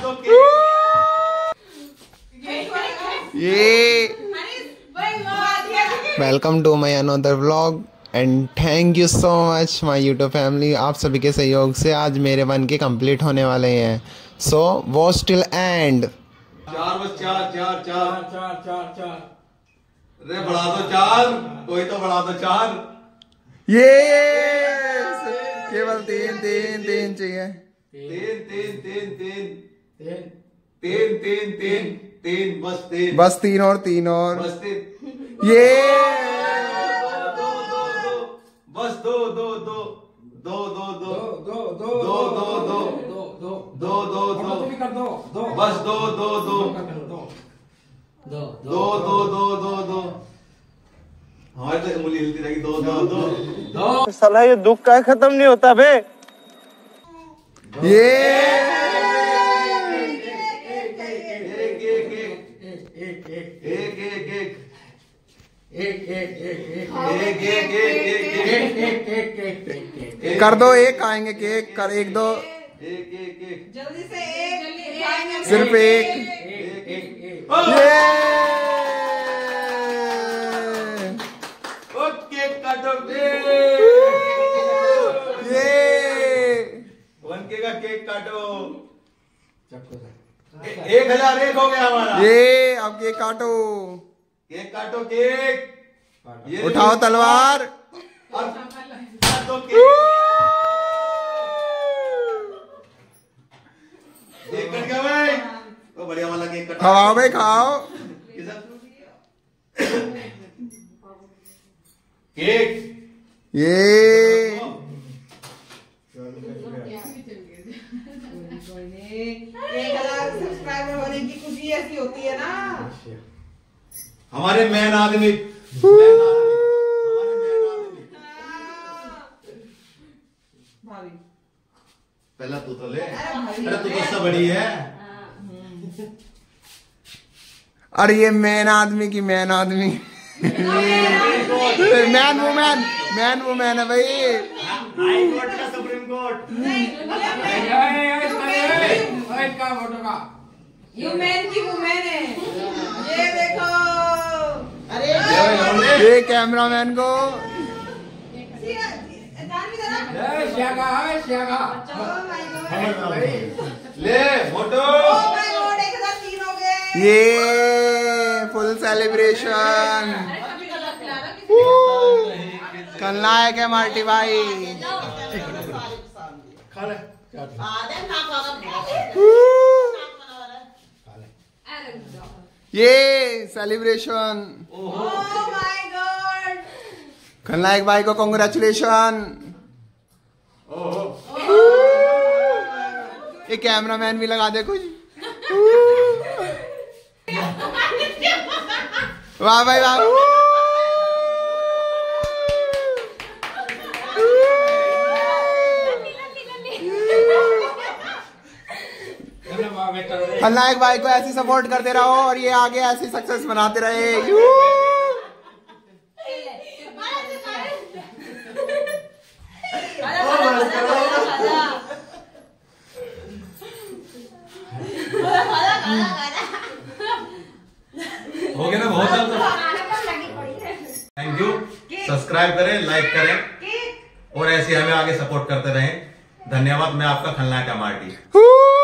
ये welcome to my another vlog and thank you so much my YouTube family. आप सभी के सहयोग से आज मेरे 1K कंप्लीट होने वाले हैं। So watch till and. 4 बस 4 अरे बढ़ा दो 4, कोई तो बढ़ा दो 4। ये केवल 3 चाहिए। 3 बस 3 और बस 3। ये बस 2 बस 2 हमारे तो उंगली हिलती रहेगी। 2 साला ये दुख का खत्म नहीं होता बे। ये कर दो, एक खाएंगे केक। कर 1 2 जल्दी से एक सिर्फ एक। केक काटो। ये 1K का केक काटो। 1001 हो गया हमारा। ये अब केक काटो। केक काटो केक। ये उठाओ तलवार। और काटो केक। केक कट गया भाई। तो बढ़िया वाला केक कट। खाओ भाई खाओ। केक ये सब्सक्राइबर होने की खुशी ऐसी होती है ना। हमारे मैन आदमी। पहला तू तो ले। अरे तू तो सबसे बड़ी है। अरे ये मैन आदमी की मैन आदमी। मैन वुमैन है भाई। हाई कोर्ट का सुप्रीम कोर्ट। यू मैन की वुमेन है। ये देखो। ये कैमरामैन को ले फोटो। ये फुल सेलिब्रेशन। खलनायक है मार्टी भाई। ये सेलिब्रेशन। खलनायक भाई को कांग्रेचुलेशन। ये कैमरामैन भी लगा दे कुछ। वाह भाई वाह। खलनायक भाई को ऐसी सपोर्ट करते रहो और ये आगे ऐसी सक्सेस बनाते रहे। हो गया ना बहुत ज्यादा। Thank you. सब्सक्राइब करें, लाइक करें और ऐसे हमें आगे सपोर्ट करते रहें। धन्यवाद। मैं आपका खलनायक मार्टी।